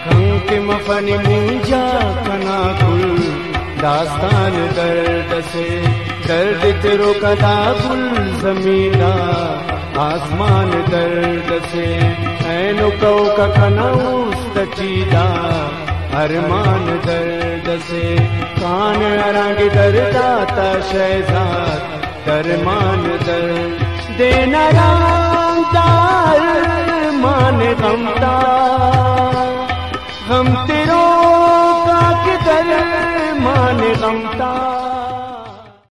खंक मफनी मुंजा कना कुल दास्तान दर्द से दर्द तेरो कदा गुल जमीना आसमान दर्द से ऐनो कौ का कनौस तचीदा अरमान दर्द से कान अरंग दर्दाता शहजाद दरमान दर्द देना